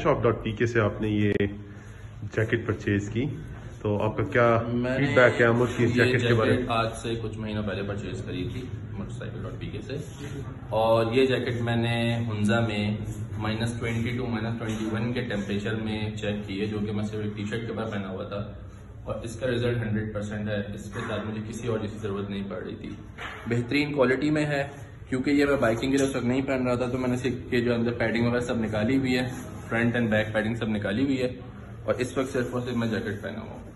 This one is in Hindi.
motorshop.pk से आपने ये जैकेट परचेज की, तो आपका क्या फीडबैक है अमर की जैकेट के बारे में? आज से कुछ महीनों पहले परचेज करी थी motorcycle.pk से, और ये जैकेट मैंने हुंजा में -20 to -21 के टेम्परेचर में चेक की है, जो कि मैं सिर्फ एक टी शर्ट के ऊपर पहना हुआ था, और इसका रिजल्ट 100% है। इसके साथ मुझे किसी और चीज़ की ज़रूरत नहीं पड़ रही थी। बेहतरीन क्वालिटी में है, क्योंकि ये मैं बाइकिंग के लिए उस वक्त नहीं पहन रहा था, तो मैंने इसके जो अंदर पैडिंग वगैरह सब निकाली हुई है, फ्रंट एंड बैक पैडिंग सब निकाली हुई है, और इस वक्त सिर्फ और सिर्फ मैं जैकेट पहना हुआ हूँ।